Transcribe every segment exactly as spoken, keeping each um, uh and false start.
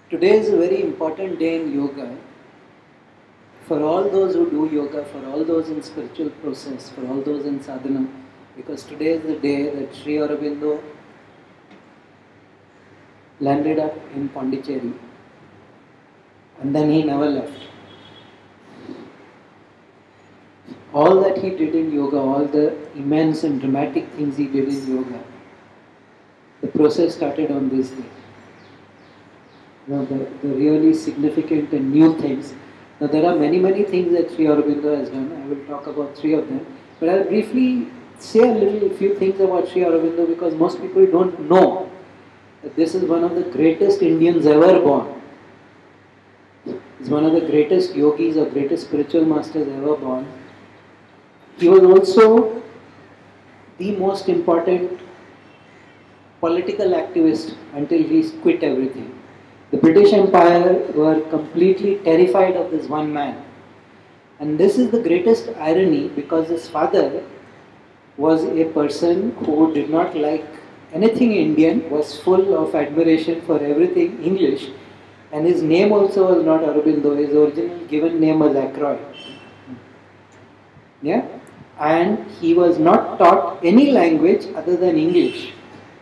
Today is a very important day in yoga for all those who do yoga, for all those in spiritual process, for all those in sadhana, because today is the day that Sri Aurobindo landed up in Pondichery and then he never left. All that he did in yoga, all the immense and dramatic things he did in yoga, the process started on this day. You know, the, the really significant and new things. Now there are many, many things that Sri Aurobindo has done. I will talk about three of them. But I'll briefly say a little, few things about Sri Aurobindo because most people don't know that this is one of the greatest Indians ever born. He's one of the greatest yogis or greatest spiritual masters ever born. He was also the most important political activist until he quit everything. The British Empire were completely terrified of this one man. And this is the greatest irony because his father was a person who did not like anything Indian, was full of admiration for everything English, and his name also was not Aurobindo, his original given name was Ackroyd. Yeah? And he was not taught any language other than English.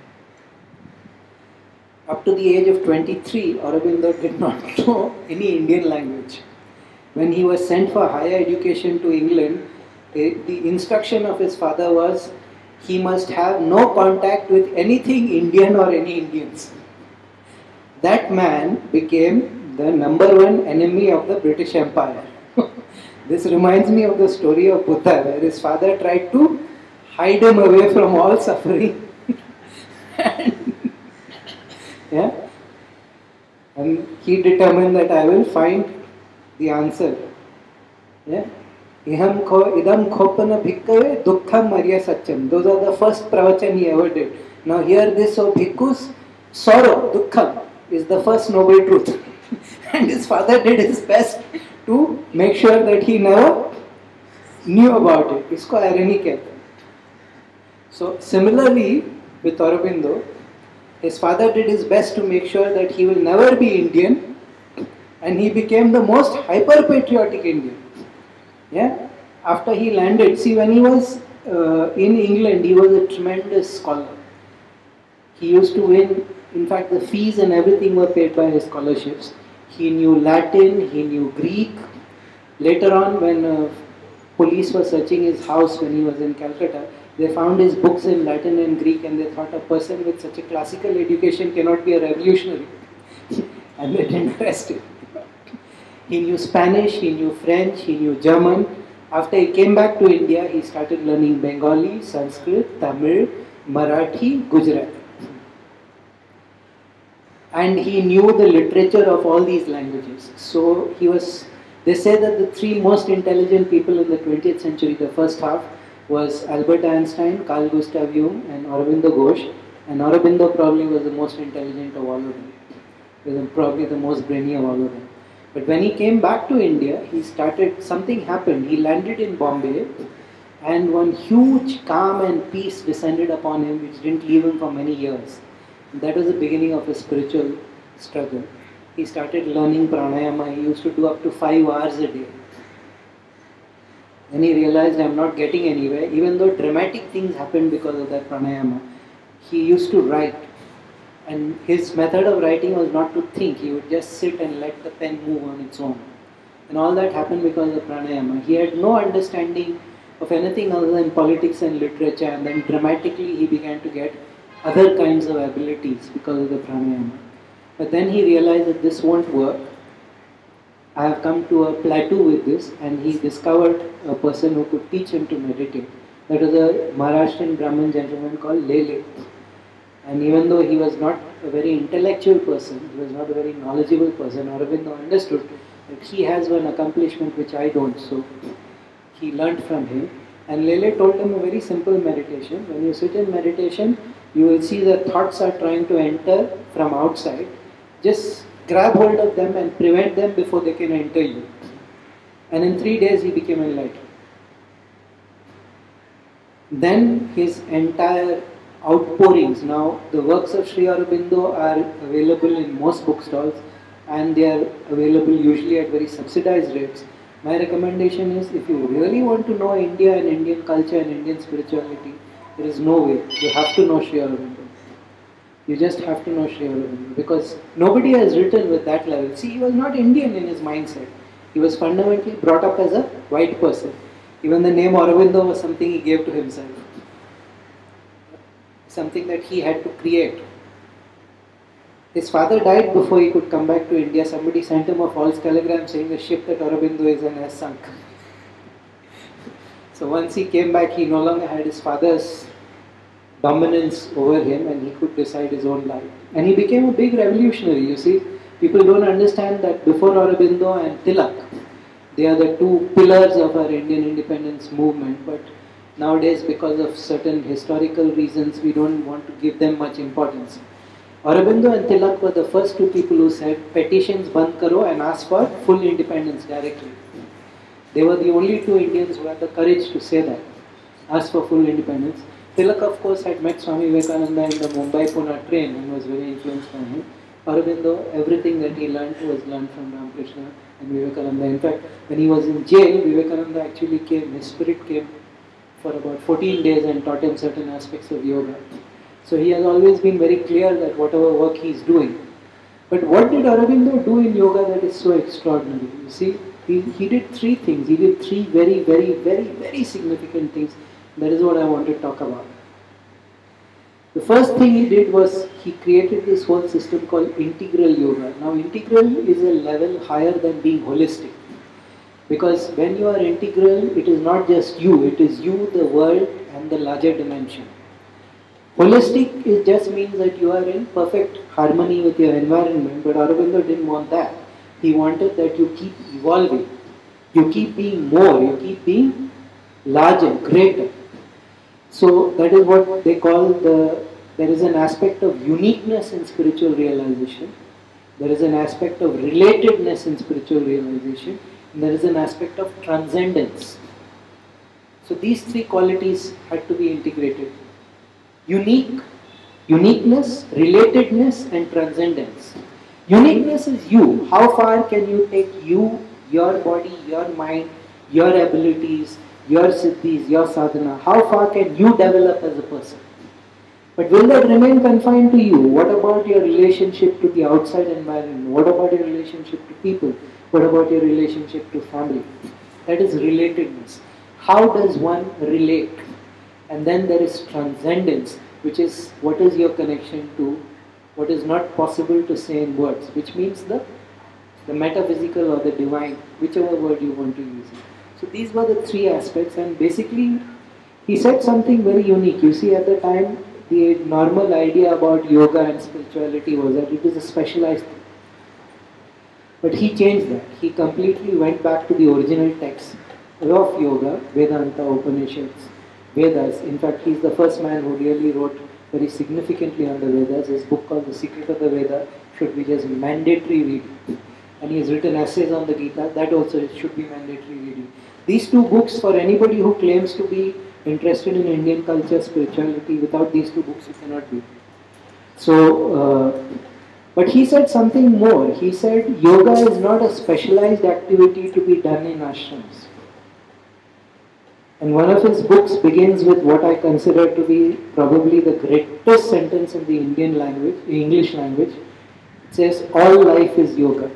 Up to the age of twenty-three, Aurobindo did not know any Indian language. When he was sent for higher education to England, the instruction of his father was he must have no contact with anything Indian or any Indians. That man became the number one enemy of the British Empire. This reminds me of the story of Buddha, where his father tried to hide him away from all suffering. and, yeah, and he determined that I will find the answer. Yeah. Iham ko idam khopana bhikkave dukkham marya satyam. Those are the first pravachan he ever did. Now hear this, O bhikkhus, sorrow, dukkham, is the first noble truth. And his father did his best to make sure that he never knew about it. Isko irony kehte hain. So similarly with Aurobindo, his father did his best to make sure that he will never be Indian, and he became the most hyper-patriotic Indian. Yeah? After he landed, see, when he was uh, in England, he was a tremendous scholar. He used to win, in fact the fees and everything were paid by his scholarships. He knew Latin, he knew Greek. Later on, when uh, police were searching his house when he was in Calcutta, they found his books in Latin and Greek, and they thought a person with such a classical education cannot be a revolutionary. And they didn't arrest him. He knew Spanish, he knew French, he knew German. After he came back to India, he started learning Bengali, Sanskrit, Tamil, Marathi, Gujarati. And he knew the literature of all these languages. So he was, they say that the three most intelligent people in the twentieth century, the first half, was Albert Einstein, Carl Gustav Jung, and Aurobindo Ghosh. And Aurobindo probably was the most intelligent of all of them. He was probably the most brainy of all of them. But when he came back to India, he started, something happened. He landed in Bombay, and one huge calm and peace descended upon him, which didn't leave him for many years. That was the beginning of his spiritual struggle. He started learning pranayama. He used to do up to five hours a day. Then he realized, I'm not getting anywhere. Even though dramatic things happened because of that pranayama, he used to write. And his method of writing was not to think. He would just sit and let the pen move on its own. And all that happened because of pranayama. He had no understanding of anything other than politics and literature, and then dramatically he began to get other kinds of abilities because of the pranayama. But then he realized that this won't work. I have come to a plateau with this, and he discovered a person who could teach him to meditate. That was a Maharashtrian Brahmin gentleman called Lele. And even though he was not a very intellectual person, he was not a very knowledgeable person, Aurobindo understood that he has one accomplishment which I don't, so he learnt from him. And Lele told him a very simple meditation. When you sit in meditation, you will see that thoughts are trying to enter from outside. Just grab hold of them and prevent them before they can enter you. And in three days he became enlightened. Then his entire outpourings. Now, the works of Sri Aurobindo are available in most bookstalls. and they are available usually at very subsidized rates. My recommendation is, if you really want to know India and Indian culture and Indian spirituality, there is no way. You have to know Sri Aurobindo. You just have to know Sri Aurobindo, because nobody has written with that level. See, he was not Indian in his mindset. He was fundamentally brought up as a white person. Even the name Aurobindo was something he gave to himself. Something that he had to create. His father died before he could come back to India. Somebody sent him a false telegram saying the ship that Aurobindo is in has sunk. So once he came back, he no longer had his father's dominance over him, and he could decide his own life. And he became a big revolutionary. You see, people don't understand that before Aurobindo and Tilak, they are the two pillars of our Indian independence movement, but nowadays, because of certain historical reasons, we don't want to give them much importance. Aurobindo and Tilak were the first two people who said, petitions band karo and ask for full independence directly. They were the only two Indians who had the courage to say that, ask for full independence. Tilak, of course, had met Swami Vivekananda in the Mumbai-Pune train and was very influenced by him. Aurobindo, everything that he learned was learned from Ramakrishna and Vivekananda. In fact, when he was in jail, Vivekananda actually came, his spirit came for about fourteen days and taught him certain aspects of yoga. So he has always been very clear that whatever work he is doing. But what did Aurobindo do in yoga that is so extraordinary? You see, he, he did three things. He did three very, very, very, very significant things. That is what I want to talk about. The first thing he did was he created this whole system called integral yoga. Now, integral is a level higher than being holistic. Because when you are integral, it is not just you, it is you, the world, and the larger dimension. Holistic, it just means that you are in perfect harmony with your environment, but Aurobindo didn't want that. He wanted that you keep evolving, you keep being more, you keep being larger, greater. So that is what they call the, there is an aspect of uniqueness in spiritual realization, there is an aspect of relatedness in spiritual realization, and there is an aspect of transcendence. So these three qualities had to be integrated. Unique, uniqueness, relatedness, and transcendence. Uniqueness is you. How far can you take you, your body, your mind, your abilities, your siddhis, your sadhana? How far can you develop as a person? But will that remain confined to you? What about your relationship to the outside environment? What about your relationship to people? What about your relationship to family? That is relatedness. How does one relate? And then there is transcendence, which is what is your connection to what is not possible to say in words, which means the, the metaphysical or the divine, whichever word you want to use. So these were the three aspects, and basically he said something very unique. You see, at the time, the normal idea about yoga and spirituality was that it is a specialized thing. But he changed that. He completely went back to the original text of yoga, Vedanta, Upanishads, Vedas. In fact, he is the first man who really wrote very significantly on the Vedas. His book called The Secret of the Veda should be just mandatory reading. And he has written essays on the Gita, that also should be mandatory reading. These two books, for anybody who claims to be interested in Indian culture, spirituality, without these two books you cannot be. So, uh, but he said something more. He said yoga is not a specialized activity to be done in ashrams. And one of his books begins with what I consider to be probably the greatest sentence in the Indian language, English language. It says, all life is yoga.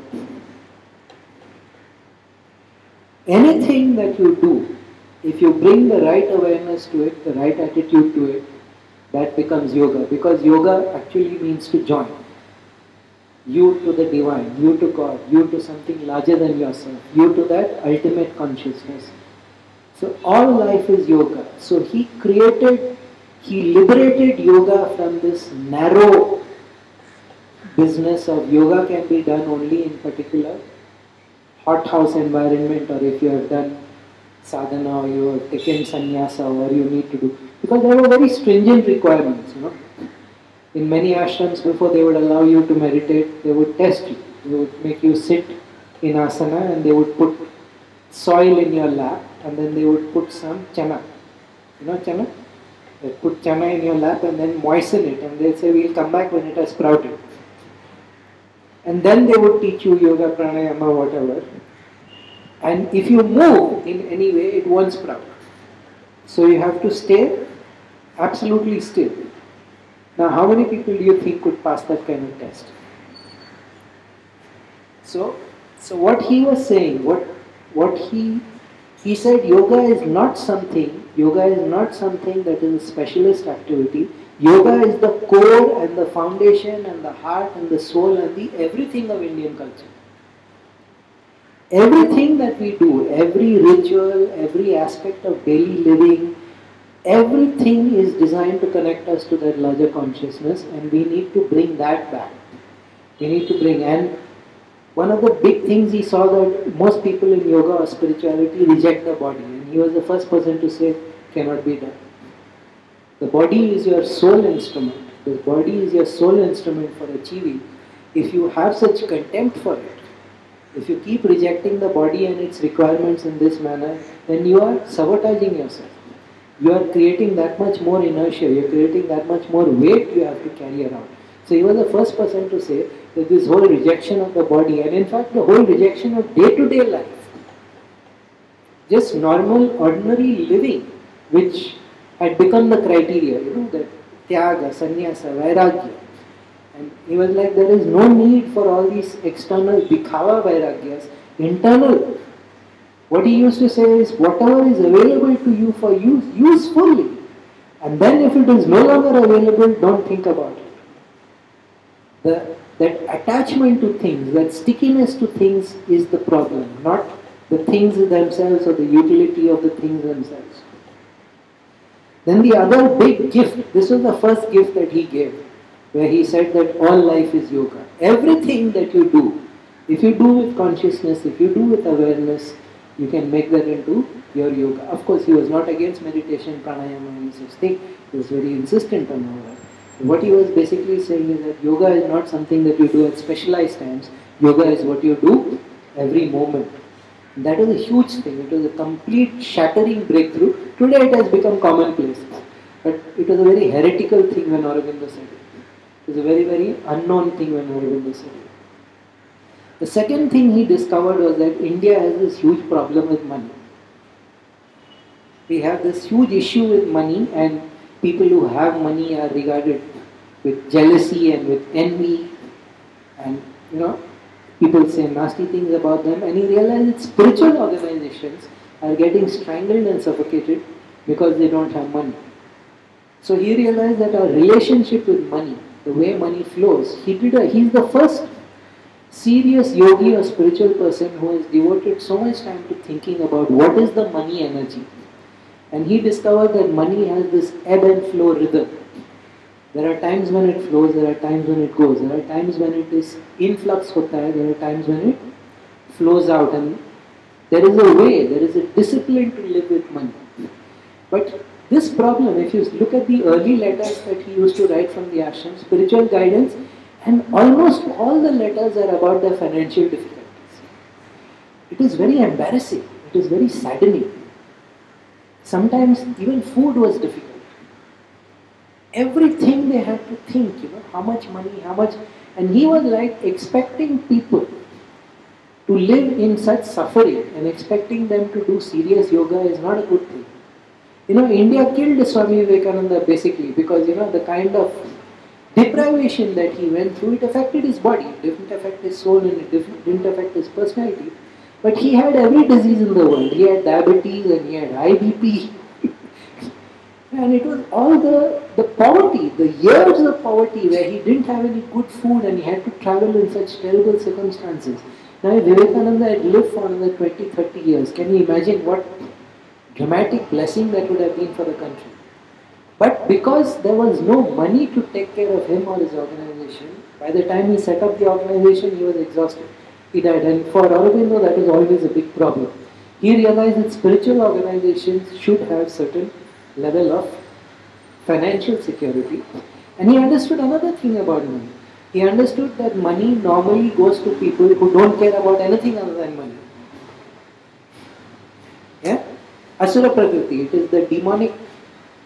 Anything that you do, if you bring the right awareness to it, the right attitude to it, that becomes yoga. Because yoga actually means to join. You to the divine, you to God, you to something larger than yourself, you to that ultimate consciousness. So all life is yoga. So he created, he liberated yoga from this narrow business of yoga can be done only in particular hothouse environment, or if you have done sadhana or you have taken sannyasa or you need to do. Because there were very stringent requirements, you know. In many ashrams, before they would allow you to meditate, they would test you. They would make you sit in asana and they would put soil in your lap and then they would put some chana. You know chana? They put chana in your lap and then moisten it and they say, we'll come back when it has sprouted. And then they would teach you yoga, pranayama, whatever. And if you move in any way, it won't sprout. So you have to stay absolutely still. Now, how many people do you think could pass that kind of test? So, so what he was saying, what what he he said, yoga is not something. Yoga is not something that is a specialist activity. Yoga is the core and the foundation and the heart and the soul and the everything of Indian culture. Everything that we do, every ritual, every aspect of daily living, everything is designed to connect us to that larger consciousness, and we need to bring that back. We need to bring, and one of the big things he saw that most people in yoga or spirituality reject the body, and he was the first person to say, cannot be done. The body is your sole instrument. The body is your sole instrument for achieving. If you have such contempt for it, if you keep rejecting the body and its requirements in this manner, then you are sabotaging yourself. You are creating that much more inertia, you are creating that much more weight you have to carry around. So he was the first person to say that this whole rejection of the body, and in fact the whole rejection of day-to-day life, just normal, ordinary living, which had become the criteria, you know, that tyaga, sannyasa, vairagya. And he was like, there is no need for all these external dikhava vairagyas, internal. What he used to say is, whatever is available to you for use, use fully. And then if it is no longer available, don't think about it. The, that attachment to things, that stickiness to things is the problem, not the things themselves or the utility of the things themselves. Then the other big gift, this was the first gift that he gave, where he said that all life is yoga. Everything that you do, if you do with consciousness, if you do with awareness, you can make that into your yoga. Of course, he was not against meditation, pranayama, and such thing. He was very insistent on all that. What he was basically saying is that yoga is not something that you do at specialized times. Yoga is what you do every moment. And that was a huge thing. It was a complete shattering breakthrough. Today it has become commonplace. But it was a very heretical thing when Aurobindo said it. It was a very, very unknown thing when Aurobindo said it. The second thing he discovered was that India has this huge problem with money. We have this huge issue with money, and people who have money are regarded with jealousy and with envy, and you know, people say nasty things about them, and he realized that spiritual organizations are getting strangled and suffocated because they don't have money. So he realized that our relationship with money, the way money flows, he did a, he's the first serious yogi or spiritual person who has devoted so much time to thinking about what is the money energy. And he discovered that money has this ebb and flow rhythm. There are times when it flows, there are times when it goes, there are times when it is influx hota hai, there are times when it flows out, and there is a way, there is a discipline to live with money. But this problem, if you look at the early letters that he used to write from the ashram, spiritual guidance, and almost all the letters are about their financial difficulties. It is very embarrassing, it is very saddening. Sometimes even food was difficult. Everything they had to think, you know, how much money, how much, and he was like expecting people to live in such suffering and expecting them to do serious yoga is not a good thing. You know, India killed Swami Vivekananda basically because, you know, the kind of deprivation that he went through, it affected his body, it didn't affect his soul, and it didn't affect his personality. But he had every disease in the world. He had diabetes and he had high B P. And it was all the, the poverty, the years of poverty where he didn't have any good food and he had to travel in such terrible circumstances. Now if Vivekananda had lived for another twenty, thirty years, can you imagine what dramatic blessing that would have been for the country? But because there was no money to take care of him or his organization, by the time he set up the organization, he was exhausted. He died. And for Aurobindo, that was always a big problem. He realized that spiritual organizations should have certain level of financial security. And he understood another thing about money. He understood that money normally goes to people who don't care about anything other than money. Yeah? Asura Prakriti, it is the demonic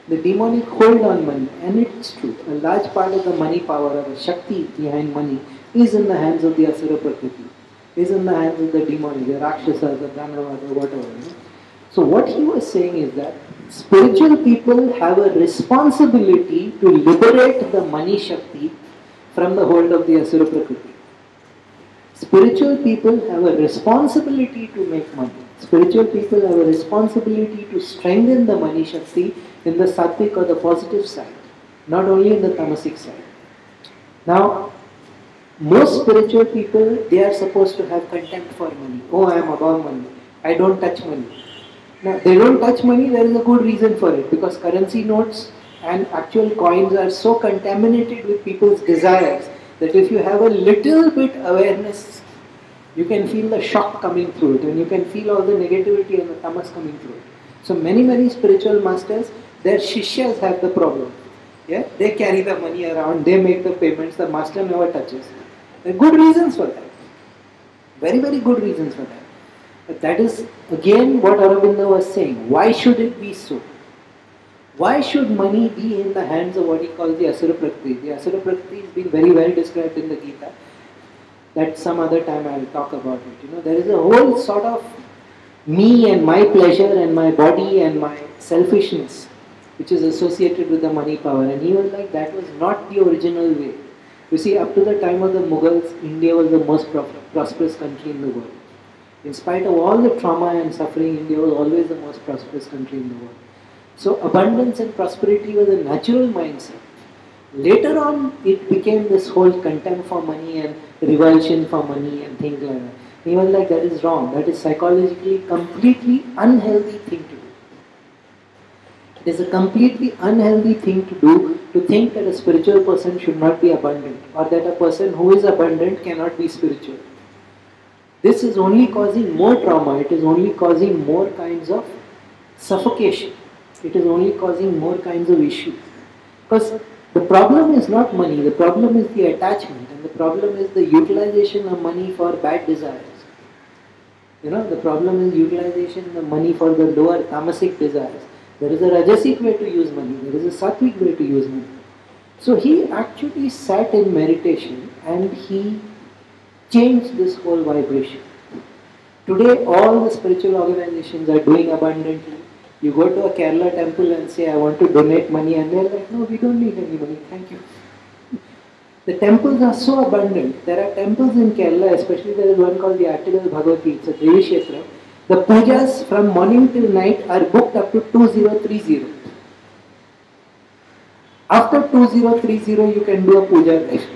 the demonic hold on money. And it's true. A large part of the money power or the Shakti behind money is in the hands of the Asura Prakriti, is in the hands of the demonic, the Rakshasa, the Danava, the whatever. You know? So what he was saying is that spiritual people have a responsibility to liberate the money Shakti from the hold of the Asura Prakriti. Spiritual people have a responsibility to make money. Spiritual people have a responsibility to strengthen the money Shakti in the sattvic or the positive side, not only in the tamasic side. Now, most spiritual people, they are supposed to have contempt for money. Oh, I am above money. I don't touch money. Now, they don't touch money, there is a good reason for it, because currency notes and actual coins are so contaminated with people's desires that if you have a little bit awareness, you can feel the shock coming through it, and you can feel all the negativity and the tamas coming through it. So many, many spiritual masters, their shishyas have the problem. Yeah, they carry the money around, they make the payments, the master never touches. There are good reasons for that. Very, very good reasons for that. But that is again what Aurobindo was saying. Why should it be so? Why should money be in the hands of what he calls the Asura Prakriti? The Asura Prakriti has been very well described in the Gita. That some other time I will talk about it. You know, there is a whole sort of me and my pleasure and my body and my selfishness which is associated with the money power. And he was like, that was not the original way. You see, up to the time of the Mughals, India was the most prosperous country in the world. In spite of all the trauma and suffering, India was always the most prosperous country in the world. So abundance and prosperity was a natural mindset. Later on, it became this whole contempt for money and revulsion for money and things like that. He was like, that is wrong. That is psychologically completely unhealthy thing to do. It is a completely unhealthy thing to do to think that a spiritual person should not be abundant, or that a person who is abundant cannot be spiritual. This is only causing more trauma. It is only causing more kinds of suffocation. It is only causing more kinds of issues. Because the problem is not money, the problem is the attachment, and the problem is the utilization of money for bad desires. You know, the problem is utilization of money for the lower tamasic desires. There is a rajasic way to use money, there is a sattvic way to use money. So he actually sat in meditation and he changed this whole vibration. Today all the spiritual organizations are doing abundantly. You go to a Kerala temple and say, I want to donate money, and they're like, no, we don't need any money, thank you. The temples are so abundant. There are temples in Kerala, especially there is one called the Article Bhagavati, it's a Devi Kshetra. The pujas from morning till night are booked up to two thousand thirty. After two thousand thirty, you can do a puja there.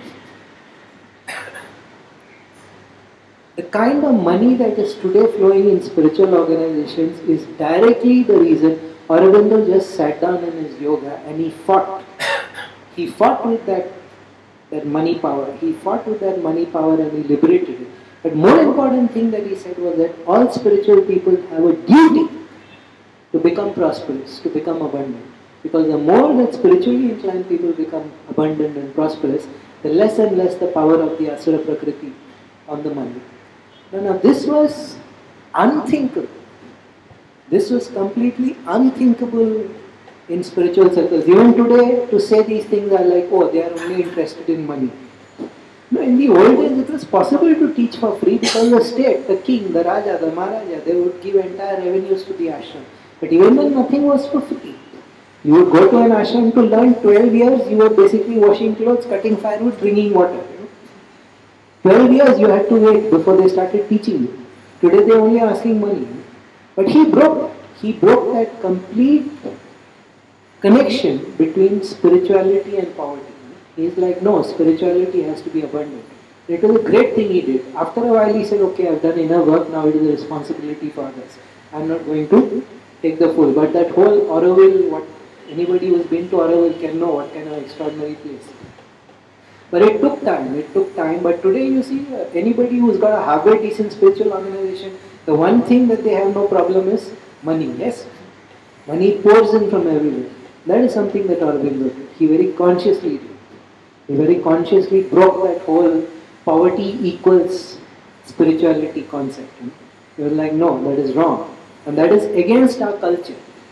The kind of money that is today flowing in spiritual organizations is directly the reason Aurobindo just sat down in his yoga and he fought. He fought with that, that money power. He fought with that money power and he liberated it. But more important thing that he said was that all spiritual people have a duty to become prosperous, to become abundant. Because the more that spiritually inclined people become abundant and prosperous, the less and less the power of the Asura Prakriti on the money. Now, now this was unthinkable. This was completely unthinkable in spiritual circles. Even today, to say these things are like, oh, they are only interested in money. No, in the old days, it was possible to teach for free because the state, the king, the Raja, the Maharaja, they would give entire revenues to the ashram. But even then, nothing was for free. You would go to an ashram to learn twelve years, you were basically washing clothes, cutting firewood, bringing water. You know? twelve years you had to wait before they started teaching you. Today they are only asking money. But he broke, he broke that complete connection between spirituality and poverty. He is like, no, spirituality has to be abundant. It was a great thing he did. After a while he said, okay, I've done enough work, now it is a responsibility for others. I'm not going to take the full. But that whole Auroville, what anybody who's been to Auroville can know what kind of extraordinary place. But it took time, it took time. But today you see, uh, anybody who's got a halfway decent spiritual organization, the one thing that they have no problem is money. Yes, money pours in from everywhere. That is something that Aurobindo did. He very consciously did. He very consciously broke that whole poverty equals spirituality concept. He was like, no, that is wrong. And that is against our culture.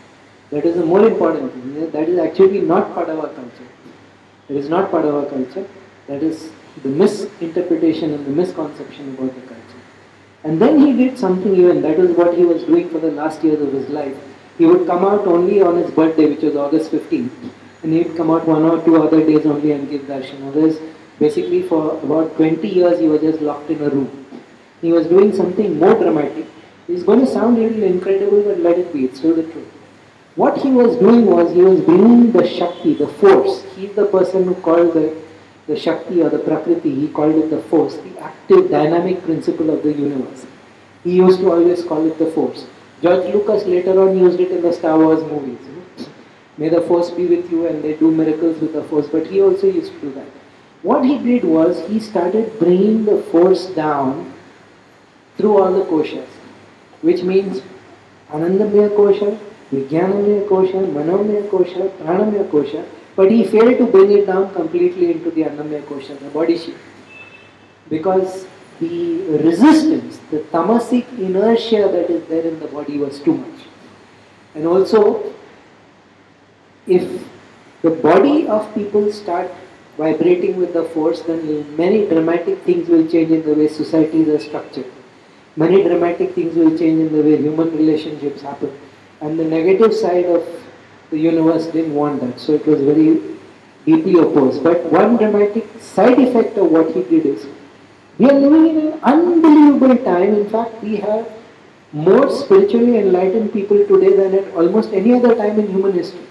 That is the more important thing. That is actually not part of our culture. It is not part of our culture. That is the misinterpretation and the misconception about the culture. And then he did something even, that was what he was doing for the last years of his life. He would come out only on his birthday, which was August fifteenth. And he would come out one or two other days only and give darshan. Others, basically for about twenty years, he was just locked in a room. He was doing something more dramatic. It's going to sound a little incredible, but let it be. It's still the truth. What he was doing was, he was bringing the Shakti, the force. He's the person who called the, the Shakti or the Prakriti, he called it the force, the active, dynamic principle of the universe. He used to always call it the force. George Lucas later on used it in the Star Wars movies. You know? May the force be with you, and they do miracles with the force, but he also used to do that. What he did was, he started bringing the force down through all the koshas, which means Anandamaya kosha, Vijnanamaya kosha, Manomaya kosha, Pranamaya kosha, but he failed to bring it down completely into the Annamaya kosha, the body shape. Because the resistance, the tamasic inertia that is there in the body was too much. And also, if the body of people start vibrating with the force, then many dramatic things will change in the way societies are structured. Many dramatic things will change in the way human relationships happen. And the negative side of the universe didn't want that, so it was very deeply opposed. But one dramatic side effect of what he did is, we are living in an unbelievable time. In fact, we have more spiritually enlightened people today than at almost any other time in human history.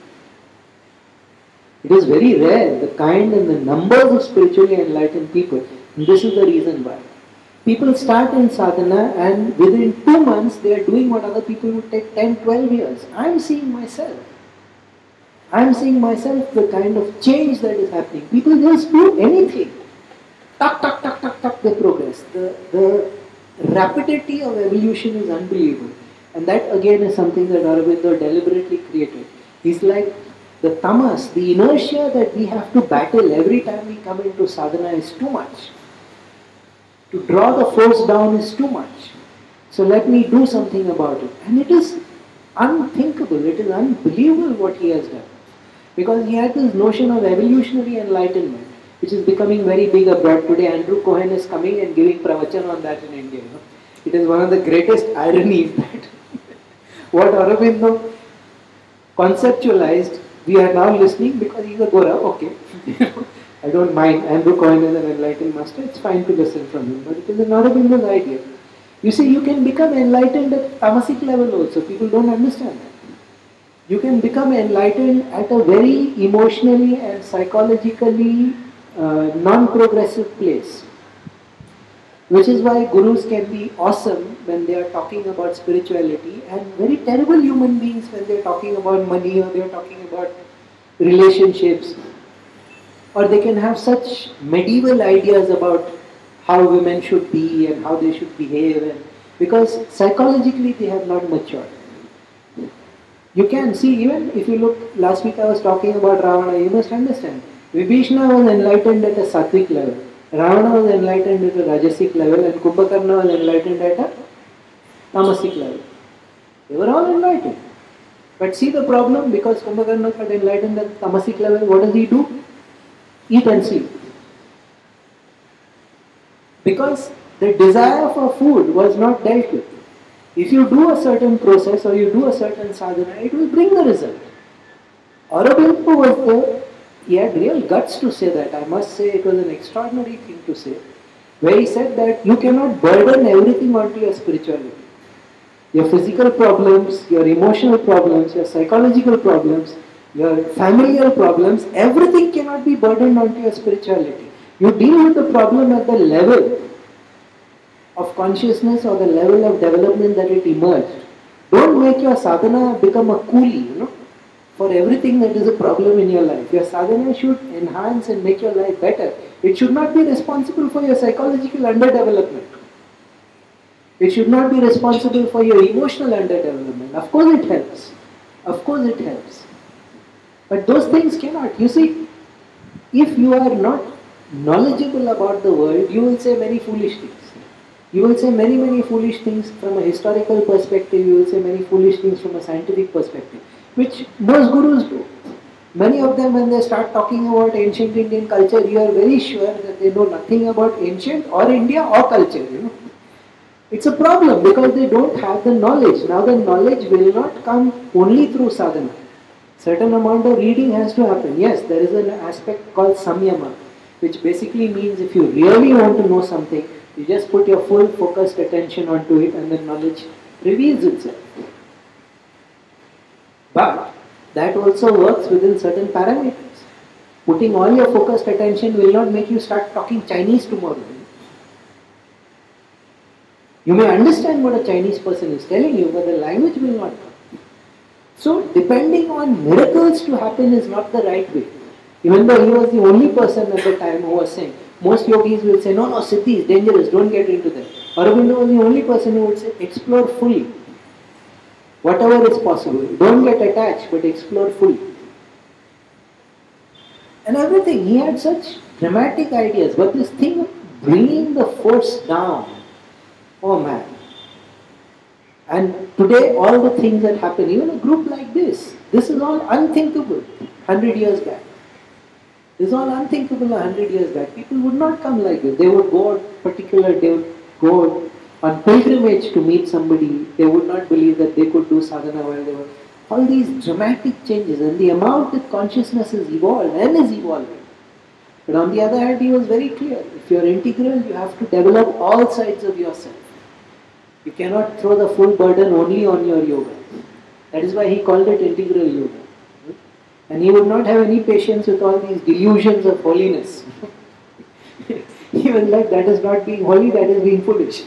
It is very rare, the kind and the numbers of spiritually enlightened people. And this is the reason why. People start in sadhana, and within two months they are doing what other people would take ten, twelve years. I am seeing myself. I am seeing myself the kind of change that is happening. People just do anything. Tuck, tuck, tuck, tuck, tuck, they progress. The, the rapidity of evolution is unbelievable. And that again is something that Aurobindo deliberately created. He's like, the tamas, the inertia that we have to battle every time we come into sadhana is too much. To draw the force down is too much. So let me do something about it. And it is unthinkable, it is unbelievable what he has done. Because he had this notion of evolutionary enlightenment, which is becoming very big abroad today. Andrew Cohen is coming and giving pravachan on that in India. You know? It is one of the greatest ironies that what Aurobindo conceptualized, we are now listening because he's a Gora, okay. I don't mind. Andrew Cohen is an enlightened master, it's fine to listen from him, but it is an Aurobindo's idea. You see, you can become enlightened at tamasic level also, people don't understand that. You can become enlightened at a very emotionally and psychologically uh, non-progressive place. Which is why gurus can be awesome when they are talking about spirituality, and very terrible human beings when they are talking about money or they are talking about relationships. Or they can have such medieval ideas about how women should be and how they should behave, and because psychologically they have not matured. You can see, even if you look, last week I was talking about Ravana, you must understand. Vibhishana was enlightened at a sattvic level. Ravana was enlightened at a rajasic level, and Kumbhakarna was enlightened at a tamasic level. They were all enlightened. But see the problem, because Kumbhakarna got enlightened at tamasic level, what does he do? Eat and sleep. Because the desire for food was not dealt with. If you do a certain process or you do a certain sadhana, it will bring the result. Aurobindo was the, he had real guts to say that. I must say it was an extraordinary thing to say. Where he said that you cannot burden everything onto your spirituality. Your physical problems, your emotional problems, your psychological problems, your familial problems, everything cannot be burdened onto your spirituality. You deal with the problem at the level of consciousness or the level of development that it emerged. Don't make your sadhana become a coolie, you know, for everything that is a problem in your life. Your sadhana should enhance and make your life better. It should not be responsible for your psychological underdevelopment. It should not be responsible for your emotional underdevelopment. Of course it helps. Of course it helps. But those things cannot. You see, if you are not knowledgeable about the world, you will say many foolish things. You will say many, many foolish things from a historical perspective. You will say many foolish things from a scientific perspective. which most gurus do. Many of them, when they start talking about ancient Indian culture, you are very sure that they know nothing about ancient or India or culture. You know, it's a problem because they don't have the knowledge. Now, the knowledge will not come only through sadhana. Certain amount of reading has to happen. Yes, there is an aspect called samyama, which basically means if you really want to know something, you just put your full focused attention onto it and the knowledge reveals itself. But that also works within certain parameters. Putting all your focused attention will not make you start talking Chinese tomorrow. You may understand what a Chinese person is telling you, but the language will not come. So, depending on miracles to happen is not the right way. Even though he was the only person at the time who was saying, most yogis will say, no, no, Siddhi is dangerous, don't get into that. Aurobindo was the only person who would say, explore fully. Whatever is possible. Don't get attached, but explore fully. And everything. He had such dramatic ideas. But this thing of bringing the force down, oh man. And today all the things that happen, even a group like this, this is all unthinkable one hundred years back. This is all unthinkable one hundred years back. People would not come like this. They would go on particular, they would go on pilgrimage to meet somebody. They would not believe that they could do sadhana while they were. All these dramatic changes and the amount that consciousness has evolved and is evolving. But on the other hand, he was very clear. If you are integral, you have to develop all sides of yourself. You cannot throw the full burden only on your yoga. That is why he called it integral yoga. And he would not have any patience with all these delusions of holiness. He was like, that is not being holy, that is being foolish.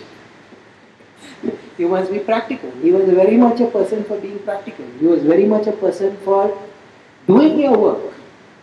You must be practical. He was very much a person for being practical. He was very much a person for doing your work.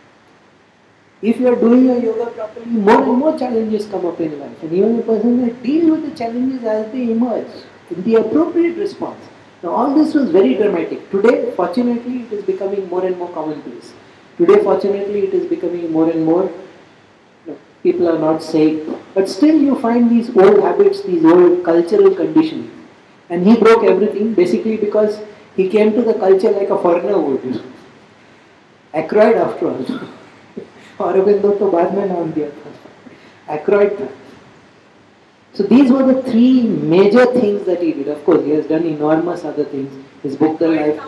If you are doing your yoga properly, more and more challenges come up in life. And even a person that deals with the challenges as they emerge, in the appropriate response. Now all this was very dramatic. Today, fortunately, it is becoming more and more commonplace. Today, fortunately, it is becoming more and more, you know, people are not saying, but still you find these old habits, these old cultural conditioning. And he broke everything basically because he came to the culture like a foreigner would. You know. Acquired after all. Aurobindo to baad mein naam diya tha. Acquired tha. So these were the three major things that he did. Of course, he has done enormous other things. His book, The Life.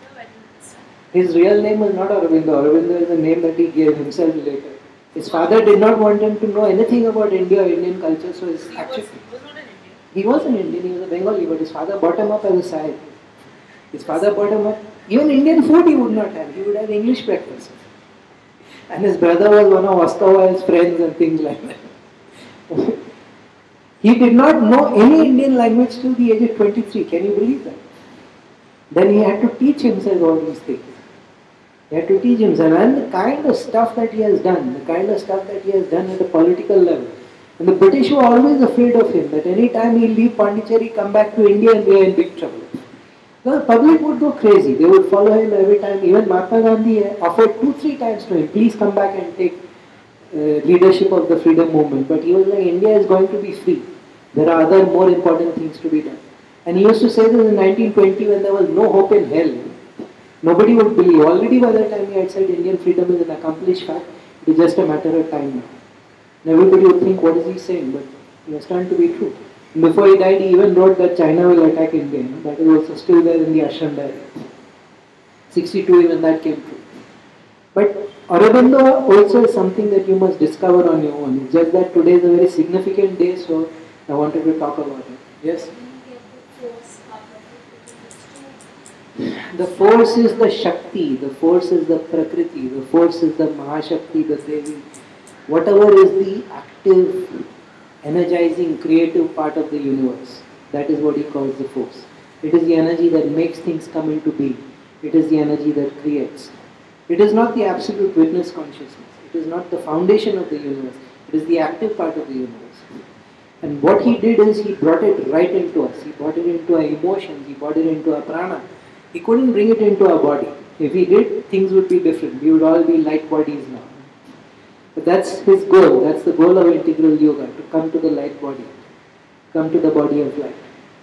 His real name was not Aurobindo. Aurobindo is a name that he gave himself later. His father did not want him to know anything about India or Indian culture, so his actually... He was an Indian, he was a Bengali, but his father brought him up as a Sahib. His father brought him up, even Indian food he would not have, he would have English breakfast. And his brother was one of Vastava's friends and things like that. He did not know any Indian language till the age of twenty-three, can you believe that? Then he had to teach himself all these things. He had to teach himself, and the kind of stuff that he has done, the kind of stuff that he has done at a political level. And the British were always afraid of him, that any time he'll leave Pondicherry, come back to India and they are in big trouble. The public would go crazy. They would follow him every time. Even Mahatma Gandhi offered two, three times to him, please come back and take uh, leadership of the freedom movement. But he was like, India is going to be free. There are other more important things to be done. And he used to say this in nineteen twenty when there was no hope in hell. Nobody would believe. Already by that time he had said Indian freedom is an accomplished fact. It is just a matter of time now. And everybody would think, what is he saying? But it was turned to be true. And before he died, he even wrote that China will attack India. That is also still there in the ashram diary. sixty-two, even that came true. But Aurobindo also is something that you must discover on your own. It's just that today is a very significant day, so I wanted to talk about it. Yes? The force is the Shakti, the force is the Prakriti, the force is the Mahashakti, the Devi. Whatever is the active, energizing, creative part of the universe, that is what he calls the force. It is the energy that makes things come into being. It is the energy that creates. It is not the absolute witness consciousness. It is not the foundation of the universe. It is the active part of the universe. And what he did is he brought it right into us. He brought it into our emotions. He brought it into our prana. He couldn't bring it into our body. If he did, things would be different. We would all be light bodies now. But that's his goal. That's the goal of integral yoga, to come to the light body. Come to the body of light.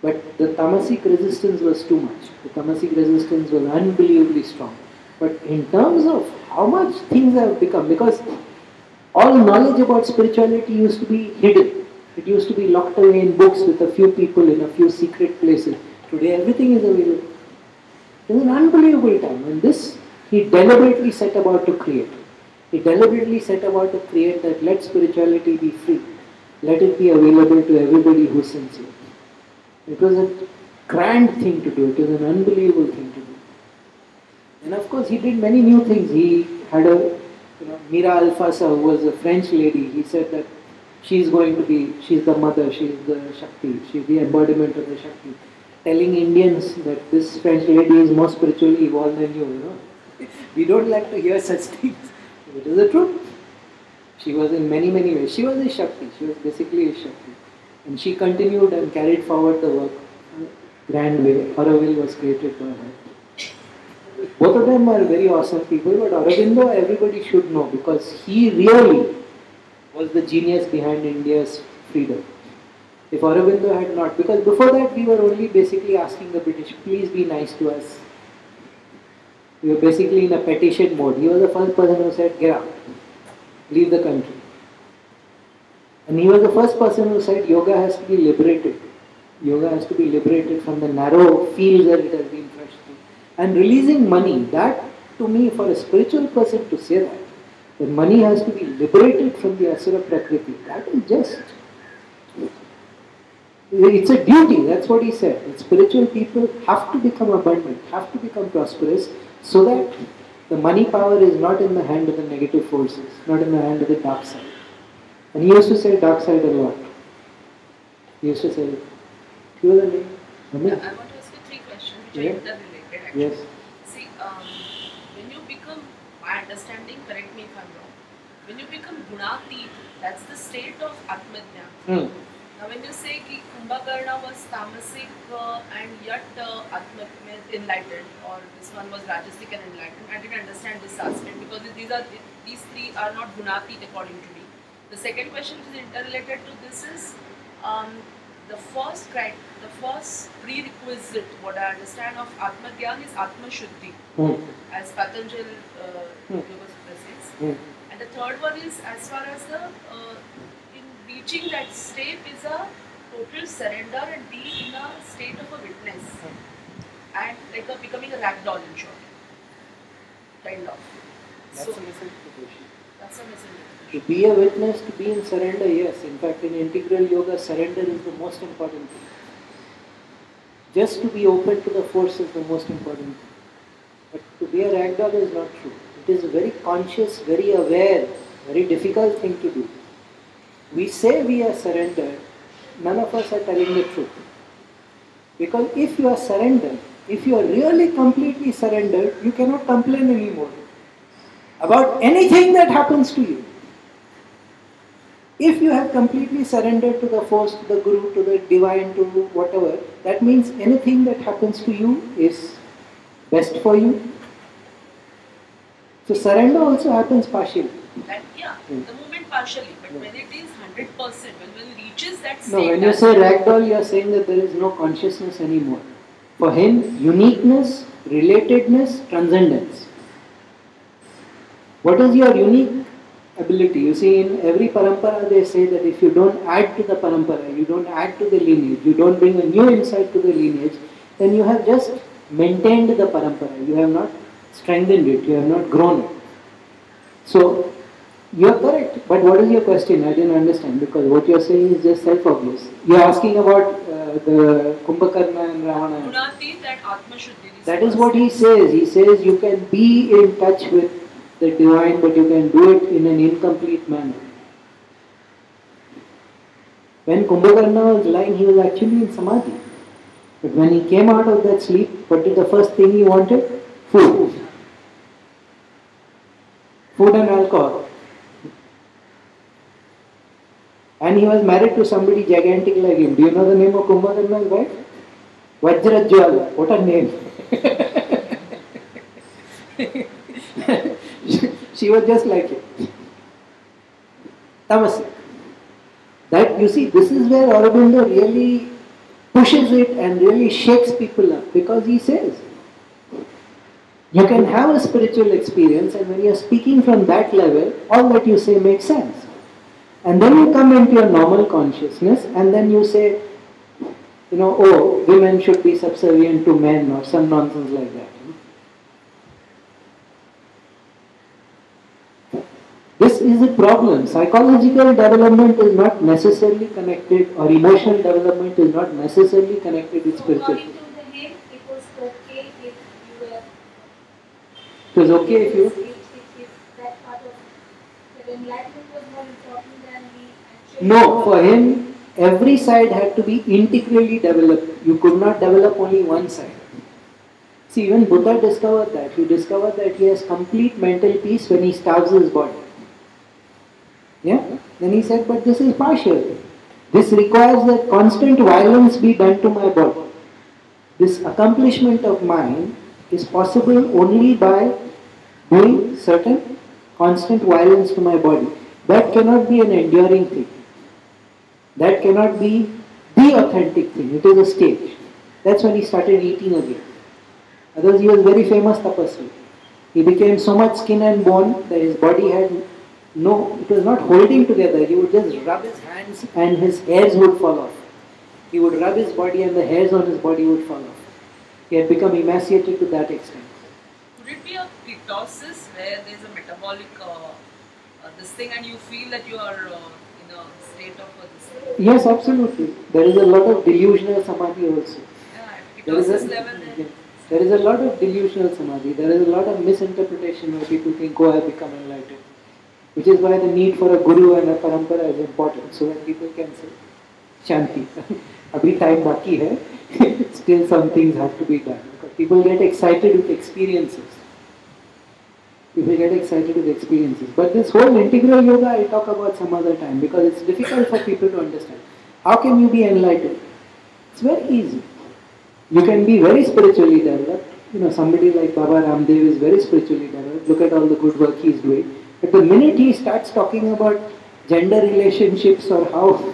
But the tamasic resistance was too much. The tamasic resistance was unbelievably strong. But in terms of how much things have become, because all knowledge about spirituality used to be hidden. It used to be locked away in books with a few people in a few secret places. Today everything is available. It was an unbelievable time. And this he deliberately set about to create. He deliberately set about to create that let spirituality be free. Let it be available to everybody who is sincere. It was a grand thing to do. It was an unbelievable thing to do. And of course he did many new things. He had a, you know, Mira Alfasa, who was a French lady, he said that she's going to be, she's the mother, she's the Shakti, she's the embodiment of the Shakti. Telling Indians that this French lady is more spiritually evolved than you, you know. We don't like to hear such things. It is the truth. She was in many, many ways. She was a Shakti. She was basically a Shakti. And she continued and carried forward the work in a grand way. Aurobindo was created by her. Both of them are very awesome people, but Aurobindo everybody should know because he really was the genius behind India's freedom. If Aurobindo had not, because before that we were only basically asking the British, please be nice to us. We were basically in a petition mode. He was the first person who said, get out, leave the country. And he was the first person who said yoga has to be liberated. Yoga has to be liberated from the narrow fields that it has been thrust through. And releasing money, that to me, for a spiritual person to say that, that money has to be liberated from the asura prakriti, that is just, it's a duty, that's what he said. That spiritual people have to become abundant, have to become prosperous, so that the money power is not in the hand of the negative forces, not in the hand of the dark side. And he used to say dark side a lot. He used to say, you are the name? Yeah, I want to ask you three questions which Yeah. are interrelated actually. Yes. See, um, when you become, my understanding, correct me if I'm wrong, when you become gunatit, that's the state of atmajna. Hmm. Now when you say ki Kumbhakarna was tamasic uh, and yet uh, atmajna enlightened, or this one was rajasic and enlightened, I didn't understand this aspect because these are these three are not gunatit according to me. The second question which is interrelated to this is um, the first cri- the first prerequisite, what I understand of Atma Gyan is Atma Shuddhi, Hmm. as Patanjali uh, Hmm. Yoga Sutra says. Hmm. And the third one is as far as the uh, in reaching that state is a total surrender and being in a state of a witness and like a becoming a ragdoll in short, kind of. That's so a misinterpretation. that's a misinterpretation. To be a witness, to be in surrender, yes. In fact, in integral yoga, surrender is the most important thing. Just to be open to the force is the most important thing. But to be a ragdoll is not true. It is a very conscious, very aware, very difficult thing to do. We say we are surrendered, none of us are telling the truth. Because if you are surrendered, if you are really completely surrendered, you cannot complain anymore about anything that happens to you. If you have completely surrendered to the force, to the Guru, to the divine, to whatever, that means anything that happens to you is best for you. So surrender also happens partially. That, yeah, Hmm. the moment partially, but Yeah. when it is one hundred percent, when, when it reaches that state. No, when you say ragdoll, you are saying that there is no consciousness anymore. For him, uniqueness, relatedness, transcendence. What is your unique ability? You see, in every parampara they say that if you don't add to the parampara, you don't add to the lineage, you don't bring a new insight to the lineage, then you have just maintained the parampara. You have not strengthened it, you have not grown it. So, you are correct. But what is your question? I didn't understand, because what you are saying is just self-obvious. You are asking about uh, the Kumbhakarna and Ravana. Gunati, that Atma Shuddhi. That is what he says. He says you can be in touch with the divine, but you can do it in an incomplete manner. When Kumbhakarna was lying, he was actually in Samadhi. But when he came out of that sleep, what is the first thing he wanted? Food. Food and alcohol. And he was married to somebody gigantic like him. Do you know the name of Kumbhakarna's wife? Vajrajwala. What a name. She was just like him. Tamasic. That, you see, this is where Aurobindo really pushes it and really shakes people up, because he says, you can have a spiritual experience, and when you're speaking from that level, all that you say makes sense. And then you come into your normal consciousness, and then you say, you know, oh, women should be subservient to men, or some nonsense like that. This is a problem. Psychological development is not necessarily connected, or emotional development is not necessarily connected with So spirituality. according to the him, it was okay if you were. It was okay if you. If, if, if that part of the enlightenment was more important than the actual. No, for him, every side had to be integrally developed. You could not develop only one side. See, even Buddha discovered that. He discovered that he has complete mental peace when he starves his body. Yeah? Then he said, but this is partial. This requires that constant violence be done to my body. This accomplishment of mine is possible only by doing certain constant violence to my body. That cannot be an enduring thing. That cannot be the authentic thing. It is a stage. That's when he started eating again. Otherwise, he was very famous tapasvi. He became so much skin and bone that his body had no, it was not holding together. He would just rub his hands and his hairs would fall off. He would rub his body and the hairs on his body would fall off. He had become emaciated to that extent. Could it be a ketosis where there is a metabolic uh, uh, this thing and you feel that you are uh, in a state of uh, this thing? Yes, absolutely. There is a lot of delusional samadhi also. Yeah, There is, ketosis a, level there. there is a lot of delusional samadhi. There is a lot of misinterpretation where people think, oh, I have become enlightened. Which is why the need for a guru and a parampara is important, so that people can say, Shanti. Abhi time baki hai, still some things have to be done. Because people get excited with experiences. People get excited with experiences. But this whole integral yoga I'll talk about some other time, because it's difficult for people to understand. How can you be enlightened? It's very easy. You can be very spiritually developed. You know, somebody like Baba Ramdev is very spiritually developed. Look at all the good work he's doing. But the minute he starts talking about gender relationships or how,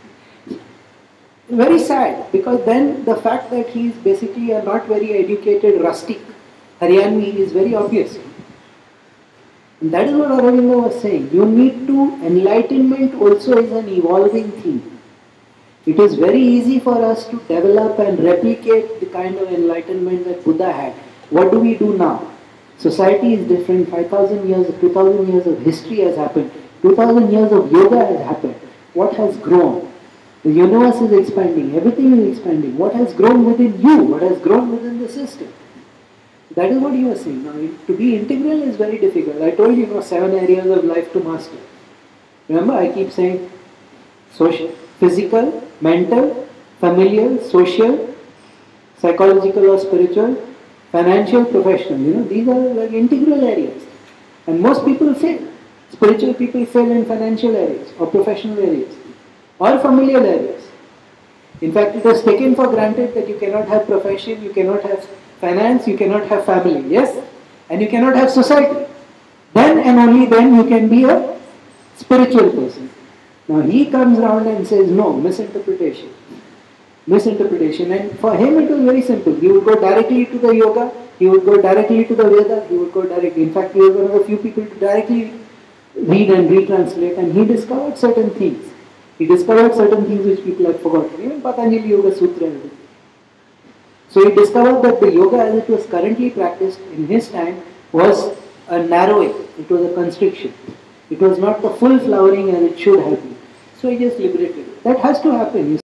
very sad, because then the fact that he is basically a not very educated rustic Haryanvi is very obvious. And that is what Aurobindo was saying. You need to, enlightenment also is an evolving thing. It is very easy for us to develop and replicate the kind of enlightenment that Buddha had. What do we do now? Society is different. five thousand years, two thousand years of history has happened. two thousand years of yoga has happened. What has grown? The universe is expanding. Everything is expanding. What has grown within you? What has grown within the system? That is what you are saying. Now, to be integral is very difficult. I told you, you know, seven areas of life to master. Remember, I keep saying social, physical, mental, familial, social, psychological or spiritual, financial, professional. You know, these are like integral areas. And most people fail. Spiritual people fail in financial areas or professional areas or familial areas. In fact, it was taken for granted that you cannot have profession, you cannot have finance, you cannot have family, yes? And you cannot have society. Then and only then you can be a spiritual person. Now he comes around and says, no, misinterpretation. Misinterpretation. And for him it was very simple. He would go directly to the yoga, he would go directly to the Veda, he would go directly. In fact, he was one of the few people to directly read and retranslate, and he discovered certain things. He discovered certain things which people had forgotten. Even Patanjali Yoga Sutra. So he discovered that the yoga as it was currently practiced in his time was a narrowing. It was a constriction. It was not the full flowering as it should have been. So he just liberated it. That has to happen.